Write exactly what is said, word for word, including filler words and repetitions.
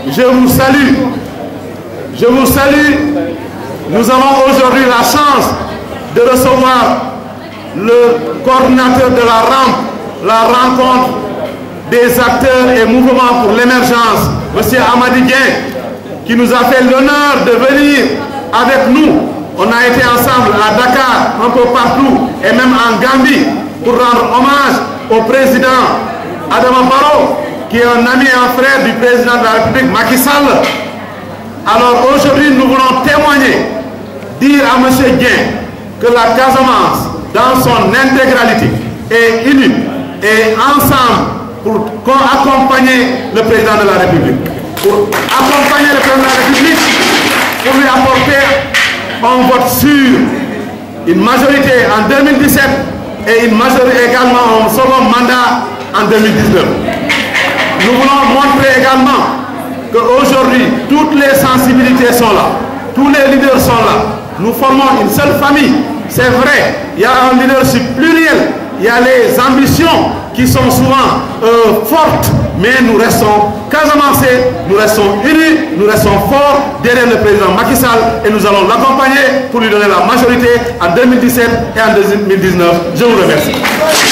je vous salue. Je vous salue. Nous avons aujourd'hui la chance de recevoir le coordinateur de la rampe, la rencontre des acteurs et mouvements pour l'émergence, M. Amady Dieng, qui nous a fait l'honneur de venir avec nous. On a été ensemble à Dakar, un peu partout, et même en Gambie, pour rendre hommage au président Adama Barrow, qui est un ami et un frère du président de la République, Macky Sall. Alors aujourd'hui, nous voulons témoigner, dire à M. Dieng que la Casamance, dans son intégralité, est unie et ensemble pour accompagner le président de la République. Pour accompagner le président de la République, pour lui apporter un vote sûr, une majorité en deux mille dix-sept et une majorité également, un second mandat en deux mille dix-neuf. Nous voulons montrer également qu'aujourd'hui, toutes les sensibilités sont là, tous les leaders sont là. Nous formons une seule famille. C'est vrai, il y a un leadership pluriel, il y a les ambitions qui sont souvent euh, fortes, mais nous restons Casamancés, nous restons unis, nous restons forts derrière le président Macky Sall et nous allons l'accompagner pour lui donner la majorité en deux mille dix-sept et en deux mille dix-neuf. Je vous remercie.